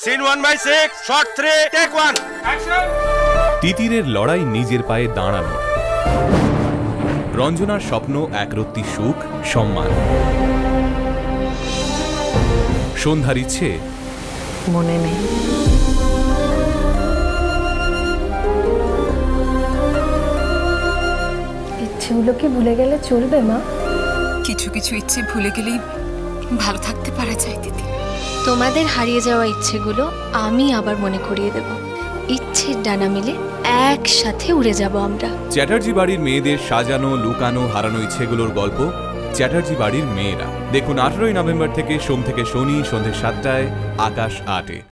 Scene 1/6 shot 3 take 1 action. তিতিরের লড়াই নিজের পায়ে দাঁড়ানো, রঞ্জনার স্বপ্ন একরত্তি সুখ সম্মান, সন্ধ্যার ইচ্ছে মনে নেই। ইচ্ছেগুলোকে ভুলে গেলে চলবে মা? কিছু কিছু ইচ্ছে ভুলে গেলেই ভালো থাকতে পারা যায় দিদি। তোমাদের হারিয়ে যাওয়া ইচ্ছেগুলো আমি আবার মনে করিয়ে দেব। ইচ্ছের ডানা মিলে একসাথে উড়ে যাব আমরা। চ্যাটার্জি বাড়ির মেয়েদের সাজানো লুকানো হারানো ইচ্ছেগুলোর গল্প চ্যাটার্জি বাড়ির মেয়েরা। দেখুন 18ই নভেম্বর থেকে সোম থেকে শনি সন্ধ্যে 7টায়, আকাশ 8-এ।